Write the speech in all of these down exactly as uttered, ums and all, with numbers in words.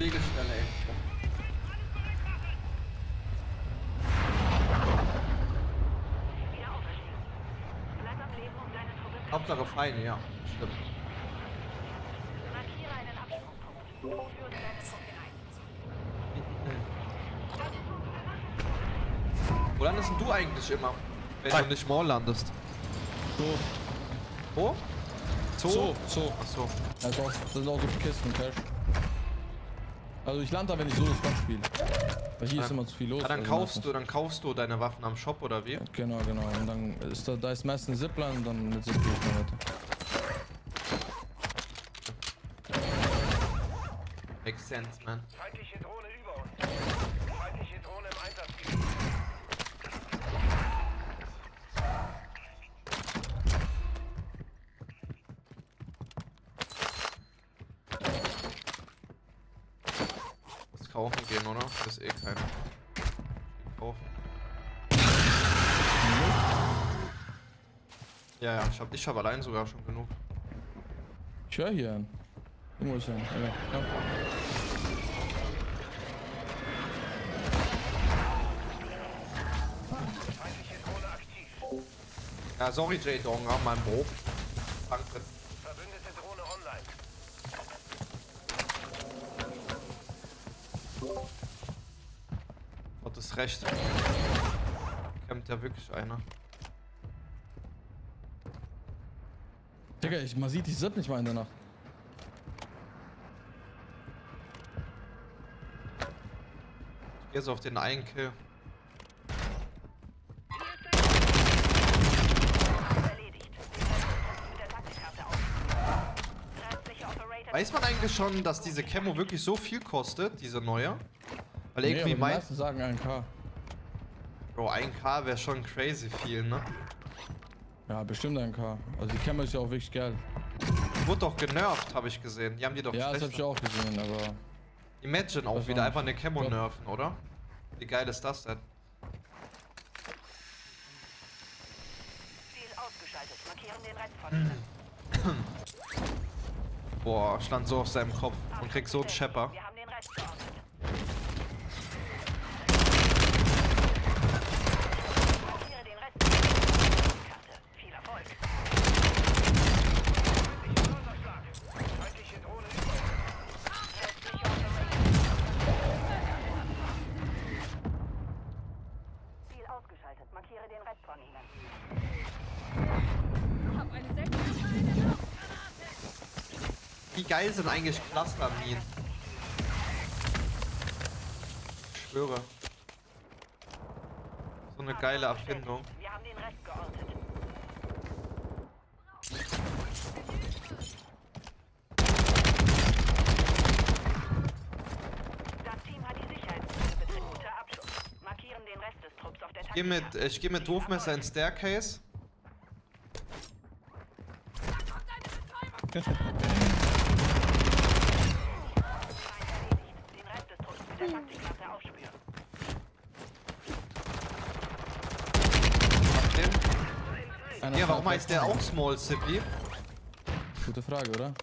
Pflegestelle irgendwo. Hauptsache Feinde, ja. Stimmt. Markiere einen Absprungpunkt. Führe deine Truppe ein. Wo landest denn du eigentlich immer, wenn Zack. du nicht Mall landest? So. Wo? Zoo? So, so. Achso. Da ist auch, das sind auch so viele Kisten, Cash. Also ich lande da, wenn ich so das Spaß spiele. Weil hier Ja. ist immer zu viel los. Ja, dann also kaufst meistens. du, dann kaufst du deine Waffen am Shop oder wie? Genau, genau. Und dann ist da, da ist meistens ein Zipline und dann mit Zipline ich weiter. Makes sense, man. Feindliche Drohne über uns. Feindliche Drohne im Einsatzgebiet. Muss kaufen gehen, oder? Das ist eh keiner. Kaufen. Ja, ja, ich hab, ich hab allein sogar schon genug. Ich höre hier an. Irgendwo ist er. Ja, ja. Feindliche Drohne aktiv. Ja, sorry, J-Donga, mein Bro. Danke. Verbündete Drohne online. Hat das recht. Kämpft ja wirklich einer. Digga, ich, man sieht die Zip nicht mal in der Nacht. Ich geh so auf den einen Kill. Erledigt. Den Rest mit der Taktikkarte auf. Restliche Operator. Weiß man eigentlich schon, dass diese Camo wirklich so viel kostet, diese neue? Weil Nee, irgendwie aber die mein... meisten sagen ein K. Bro, ein K wäre schon crazy viel, ne? Ja, bestimmt ein K. Also die Camera ist ja auch wirklich geil. Die wurde doch genervt, habe ich gesehen. Die haben die doch Ja, das schlechter. hab ich auch gesehen, aber... Imagine auch Das wieder war- einfach eine Camo Ja. nerven, oder? Wie geil ist das denn? Ziel ausgeschaltet. Markieren den Rest von ihnen. Boah, stand so auf seinem Kopf und krieg so einen Schepper. Wir haben den Rest geordnet. Markiere den Rest der Karte. Viel Erfolg. Feindlicher Sonderschlag. Feindliche Drohne über uns. Restliche Operator. Ziel ausgeschaltet. Markiere den Rest von ihnen. Hab eine seltene eine Granate. Wie geil sind eigentlich Clusterminen? Ich schwöre. So eine geile Erfindung. Wir haben den Rest geortet. Das Team hat die Sicherheitszone betritt. Guter Abschuss. Markieren den Rest des Trupps auf der Ich geh mit, ich geh mit Wurfmesser ins Staircase. Den Rest des Trupps mit der Taktikkarte aufspüren. Hab den. Einer Ja, warum fährt heißt der weg. auch Small Sippy? Gute Frage, oder?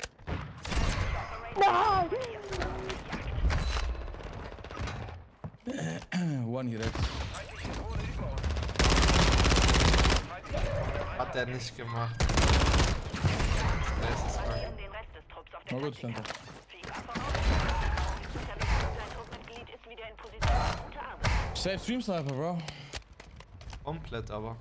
One hier rechts. Feindliche Drohne über uns. Feindliche Drohne im Hat der nicht gemacht. Das ist krank. Markieren den Rest des Trupps auf der Na gut, Taktikkarte. danke. Viel Erfolg. Dein Truppmitglied ist wieder in Position. Gute Arbeit. Safe Stream Sniper, Bro. Komplett aber.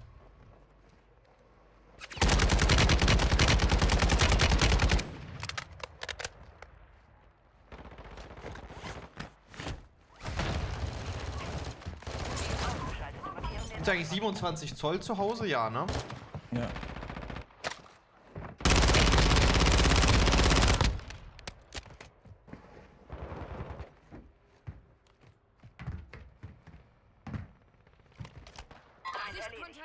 Ausgeschaltet. Markieren den Ist eigentlich siebenundzwanzig Zoll zu Hause? Ja, ne? Ja. Feind erledigt.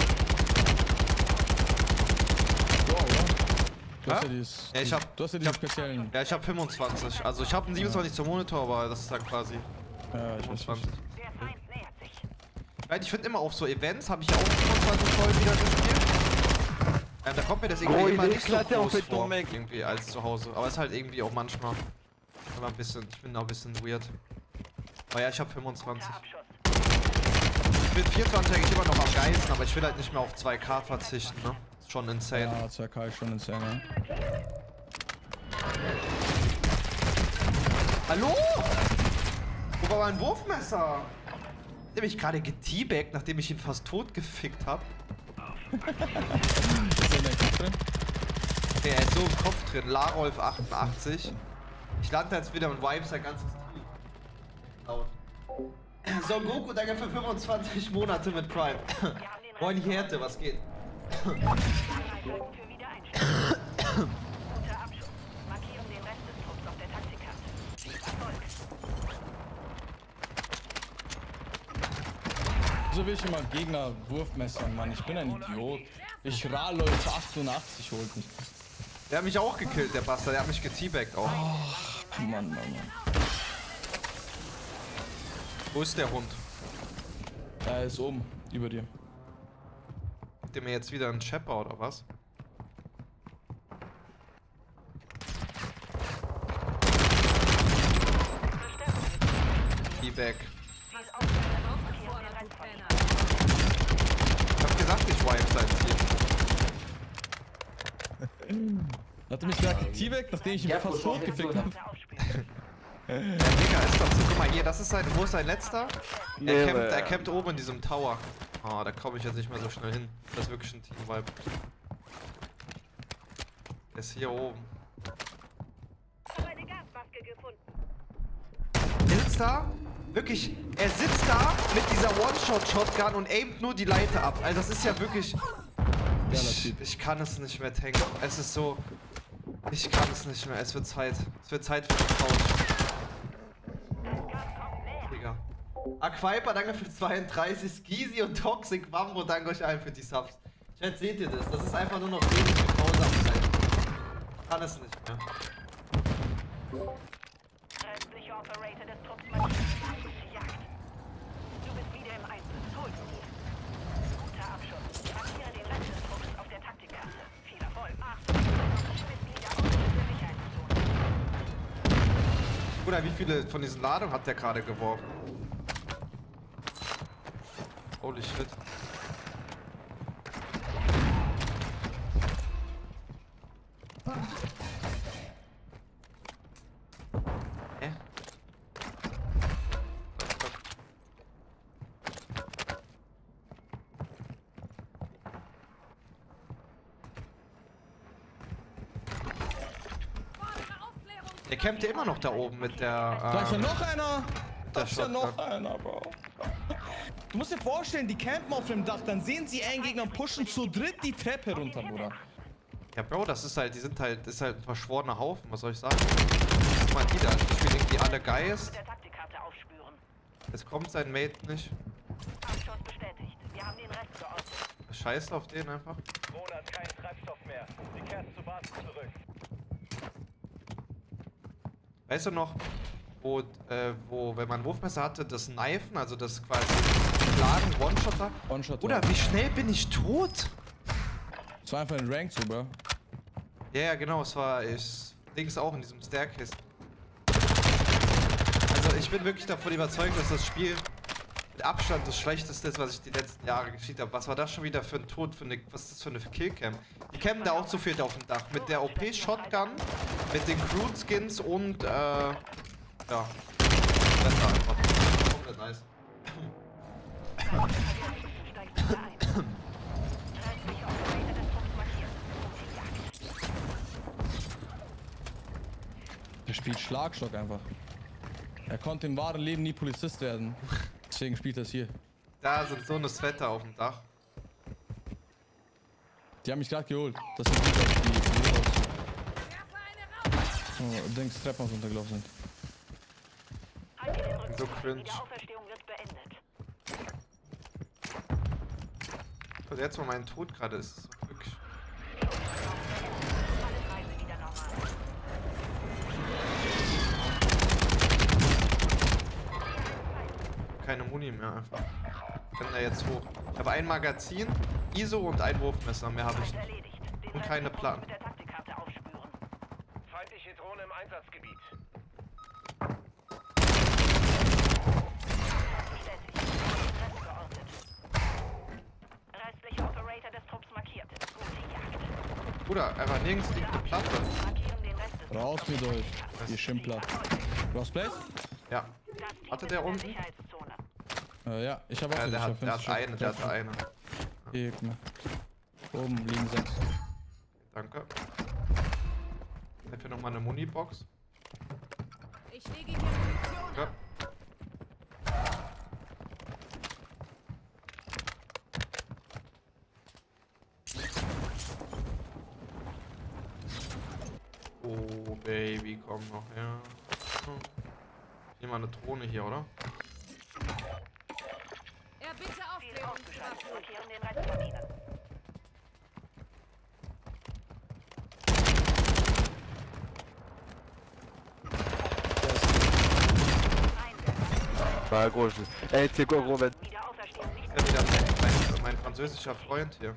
Wow, oder? Du hast Hä? ja dieses, Ja, ich hab- du hast ja ich die hab- speziellen. Ja, ich habe fünfundzwanzig. Also ich habe einen siebenundzwanzig zum Monitor, aber das ist dann quasi Ja, ich weiß nicht. fünfundzwanzig. Der Feind nähert sich. Weil ich finde immer auf so Events habe ich ja auch fünfundzwanzig Zoll wieder gespielt. Ähm, da kommt mir das irgendwie Oh, immer ich nicht so glatte auch groß mit vor, Domek. irgendwie als zu Hause. Aber es ist halt irgendwie auch manchmal. Aber ein bisschen, ich bin da ein bisschen weird. Aber ja, ich hab fünfundzwanzig. Guter Abschuss. Ich bin vierundzwanzig eigentlich immer noch am geilsten, aber ich will halt nicht mehr auf zwei K verzichten, ne? Ist schon insane. Ja, zwei K ist schon insane, ne? Hallo? Wo war mein Wurfmesser? Hat er mich gerade geteabagt, nachdem ich ihn fast tot gefickt hab? Ist der in der Kopf drin? Okay, er ist so im Kopf drin. Larolf achtundachtzig. Ich lande jetzt wieder und vibes ein ganzes Team. Laut. Son Goku, danke für fünfundzwanzig Monate mit Prime. Moin Härte, was geht? Einheiten für Wiedereinstellung. Guter Abschuss. Markieren den Rest des Trupps auf der Taktikkarte. Erfolg. So will ich immer Gegner Wurfmessern, Mann. Ich bin ein Idiot. Ich Rahläufe achtundachtzig holt mich. Der hat mich auch gekillt, der Bastard. Der hat mich geteabagt auch. Mann, Mann, Mann. Wo ist der Hund? Er ist oben, über dir. Gibt der mir jetzt wieder einen Chopper oder was? Teabag. Sie ist aufgefordert, markieren den Rest von Ich hab gesagt, ich wipe sein Ziel. Hat er mich gerade geteabagt, nachdem ich ihn fast tot gefickt habe? der aufspüren. Der Digga ist doch so. Guck mal hier, das ist sein. Wo ist sein letzter? Er campt, er campt oben in diesem Tower. Ah, da komme ich jetzt nicht mehr so schnell hin. Das ist wirklich ein Team-Vibe. Der ist hier oben. Ich habe eine Gasmaske gefunden. Er sitzt da. Wirklich, er sitzt da mit dieser One-Shot-Shotgun und aimt nur die Leiter ab. Also das ist ja wirklich... Ich, ich kann es nicht mehr tanken. Es ist so... Ich kann es nicht mehr. Es wird Zeit. Es wird Zeit für die Couch. Digga. Aquiper, danke für zweiunddreißig. Skeezy und Toxic Bambo, danke euch allen für die Subs. Chat, seht ihr das? Das ist einfach nur noch wenig Grausamkeit. Ich kann es nicht mehr. Restliche Operator des Trupps markieren. Jagd. Du bist wieder im Einsatz. Hol sie. Guter Abschuss. Markiere den Rest des Trupps auf der Taktikkarte. Viel Erfolg. Achtung. Mitglieder aus der Sicherheitszone. Bruder, wie viele von diesen Ladungen hat der gerade geworfen? Holy shit. Hä? Der campt ja immer noch da oben mit der. Da ist ja Ähm, noch einer! Da der ist ja noch Shotgun. einer, Bro. Du musst dir vorstellen, die campen auf dem Dach, dann sehen sie einen Gegner und pushen zu dritt die Treppe runter, Bruder. Ja, Bro, das ist halt, die sind halt, das ist halt ein verschworener Haufen, was soll ich sagen? Guck mal, die da, die spielen irgendwie alle Geist. Der Taktikkarte aufspüren. Jetzt kommt sein Mate nicht. Abschuss bestätigt. Wir haben den Rest geordnet. Scheiß auf den einfach. Drohne hat keinen Treibstoff mehr. Sie kehrt zur Basis zurück. Weißt du noch, wo, äh, wo, wenn man ein Wurfmesser hatte, das Kneifen, also das quasi Schlagen, One-Shotter? One-Shot. Oder wie schnell bin ich tot? Das war einfach ein Rank so, Bro. Ja, ja, genau, es war, ich, Dings auch in diesem Staircase. Also ich bin wirklich davon überzeugt, dass das Spiel mit Abstand das Schlechteste ist, was ich die letzten Jahre gespielt habe. Was war das schon wieder für ein Tod, für eine, was ist das für eine Killcam? Die campen da auch zu viert auf dem Dach. Mit der O P-Shotgun, mit den Crude-Skins und, äh, ja. Das war einfach komplett nice. Steigt wieder ein. Restliche Operator des Trupps markieren. Jagd. Der spielt Schlagstock einfach. Er konnte im wahren Leben nie Polizist werden. Deswegen spielt er es hier. Da sind so eine Sweater auf dem Dach. Die haben mich gerade geholt. Das sind die, die, die, die so, Dings, Treppenhaus runtergelaufen sind. Halte den Rücken So frei. cringe. Die Auferstehung wird beendet. Und jetzt mal mein Tod gerade ist. Das ist wirklich. Alles Reise wieder normal. Keine Muni mehr einfach. Ich bin da jetzt hoch. Ich habe ein Magazin, I S O und ein Wurfmesser. Mehr habe ich nicht. Erledigt. Den Und Rest keine des Trupps Platten. mit der Taktikkarte aufspüren. Feindliche Drohne im Einsatzgebiet. Bruder, einfach nirgends liegt eine Platte. Markieren den Rest des Raus mit euch, ihr Schimpler. Lost Place? Ja. Hatte der unten? Sicherheitszone. Äh, ja, ich habe auch Ja, ich der hab hat, der hat fünfzig eine, der hat eine. Hier, guck mal. Oben liegen sechs. Danke. Dafür nochmal eine Munibox. Ich lege hier Munition Ja. ab. Oh, Baby, komm noch her. Hier mal eine Drohne hier, oder? Er bitte Ziel ausgeschaltet. Aufklärungswaffe. Markieren den Rest von ihnen. Bah gros, je... Eh tu sais quoi gros, man. Wieder auferstehen. Nicht Ist ja wieder mein, mein französischer Freund hier.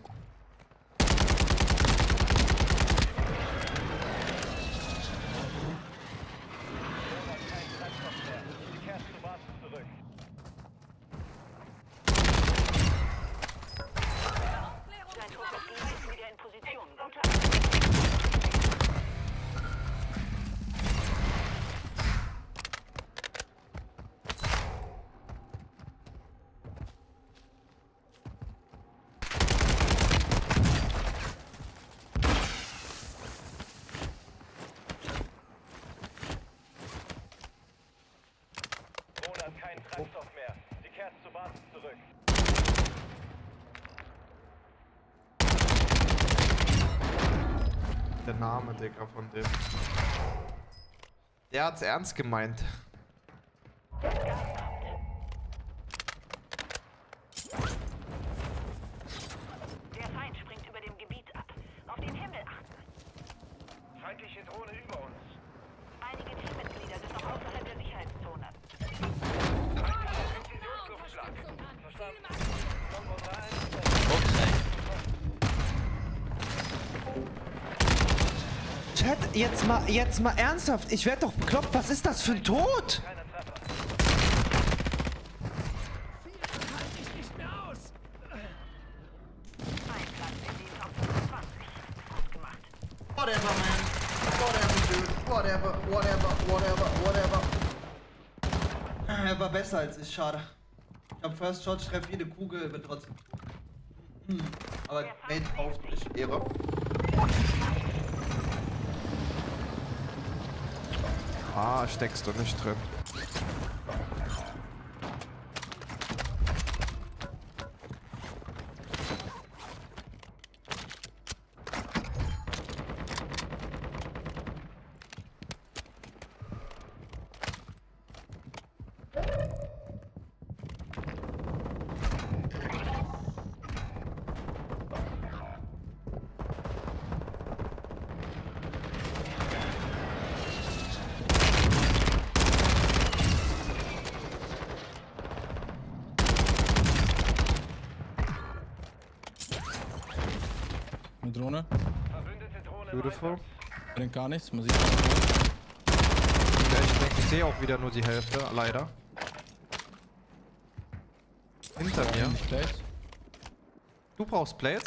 Dein Truppmitglied ist wieder in Position. Gute Arbeit. Drohne hat keinen Treibstoff mehr. Sie kehrt zur Basis zurück. Der Name, Digga, von dem. Der hat's ernst gemeint. Der Feind springt über dem Gebiet ab. Auf den Himmel achten. Feindliche Drohne über uns. Einige Teammitglieder sind noch außerhalb der Sicherheitszone. Präzisionsluftschlag. Unterstützung an. Verstanden. Ziel Kommt unser Einsatzort. Chat, jetzt mal, jetzt mal ernsthaft. Ich werd doch bekloppt. Was ist das für ein Tod? Keiner Treffer. Ein Platz in den Top fünfundzwanzig. Gut gemacht. Whatever, man. Whatever, dude. Whatever, whatever, whatever, whatever. Er war besser als ich, schade. Ich hab First Shot, treffe jede Kugel, wird trotzdem. Hm. Aber Mate kauft nicht. Ehre. Ah, steckst du nicht drin. Eine Drohne. Verbündete Drohne im Beautiful. Einsatz. Bringt gar nichts, man sieht. Ja, ich denke, ich sehe auch wieder nur die Hälfte, leider. Hinter mir. Nicht Place. Du brauchst Plates?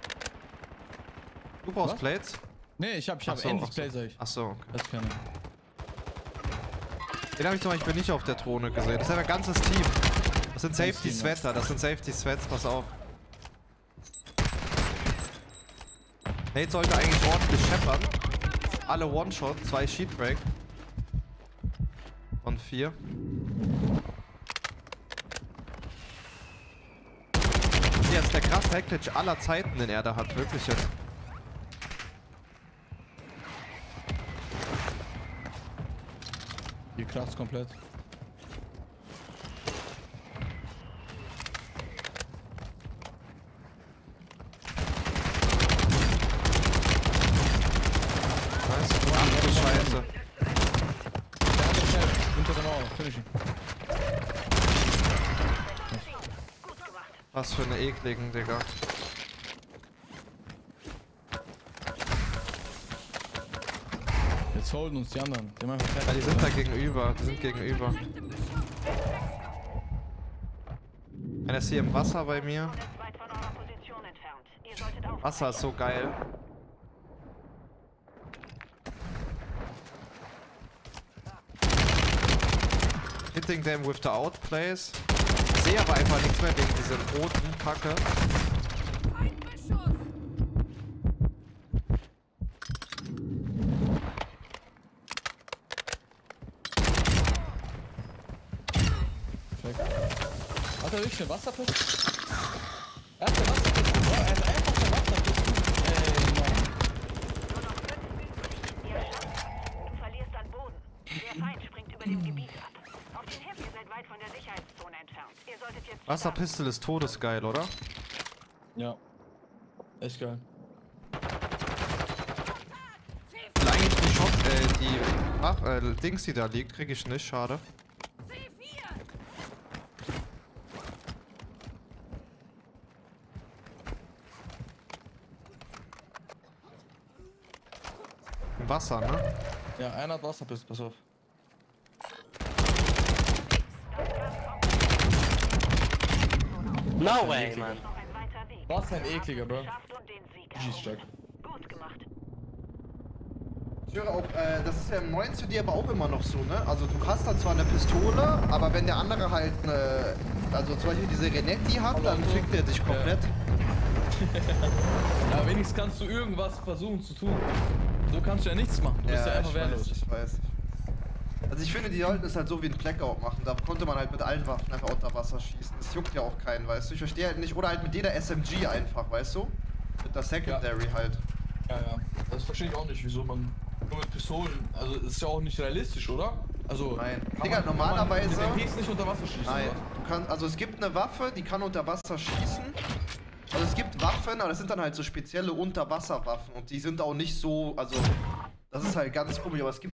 Du brauchst Was? Plates? Nee, ich hab, ich hab Ach so, endlich ach so. Place, sag ich. Achso, okay. Das kann ich. Den habe ich zum Beispiel nicht auf der Drohne gesehen. Das ist ja ein ganzes Team. Das sind Safety Team, ja. Sweater, das sind Safety Sweats, pass auf. Nate sollte eigentlich ordentlich scheppern. Alle One-Shot, zwei Sheetbreak. Von vier. Hier ist der krasse Hackglitch aller Zeiten, den er da hat, wirklich jetzt. Hier kracht's komplett. Nice. Ach du Scheiße. Unter der Mauer, finish ihn. Gut gemacht. Was für eine ekligen, Digga. Jetzt holen uns die anderen. Die haben einfach Ja, fertig. die sind da gegenüber, die sind gegenüber. Einer ist hier im Wasser bei mir. Und ist weit von eurer Position entfernt. Ihr solltet auf. Wasser ist so geil. Hitting them with the outplays. Ich sehe aber einfach nichts mehr wegen diesem roten Kacke. Feindbeschuss! Hat er wirklich eine Wasserpiste? Er hat eine Wasserpiste, Bro. Er hat einfach eine Wasserpiste. Ey, Mann. Nur noch fünf übrig. Ihr schafft. Du verlierst an Boden. Der Feind springt über dem Gebiet ab. Auf den Hip, ihr seid weit von der Sicherheitszone entfernt. Ihr solltet jetzt... Wasserpistol ist todesgeil, oder? Ja. Echt geil. Will eigentlich die Shot, äh, die, ach, äh, Dings, die da liegt, krieg ich nicht, schade. C vier! Im Wasser, ne? Ja, einer hat Wasserpiste, pass auf. No way, man. Noch ein weiter Weg. Was ein ekliger, Bro. Geschafft und den Sieg Schieß stark. errungen. Gut gemacht. Ich höre auch, äh, das ist ja im neuen C D aber auch immer noch so, ne? Also du hast dann zwar eine Pistole, aber wenn der andere halt eine, also zum Beispiel diese Renetti hat, dann Auto. fickt er dich komplett. Ja, wenigstens kannst du irgendwas versuchen zu tun. So kannst du ja nichts machen. Du bist ja, einfach ich wehrlos. weiß, ich weiß. Also ich finde, die sollten es halt so wie ein Blackout machen. Da konnte man halt mit allen Waffen einfach unter Wasser schießen. Das juckt ja auch keinen, weißt du? Ich verstehe halt nicht. Oder halt mit jeder S M G einfach, weißt du? Mit der Secondary halt. Ja, ja. Das verstehe ich auch nicht, wieso man nur mit Pistolen. Also, das ist ja auch nicht realistisch, oder? Also, Nein. kann Digga, man- kann normalerweise- Man mit den Ps nicht unter Wasser schießen. Nein. Oder? Du kannst, also es gibt eine Waffe, die kann unter Wasser schießen. Also es gibt Waffen, aber das sind dann halt so spezielle Unterwasserwaffen. Und die sind auch nicht so, also das ist halt ganz komisch, aber es gibt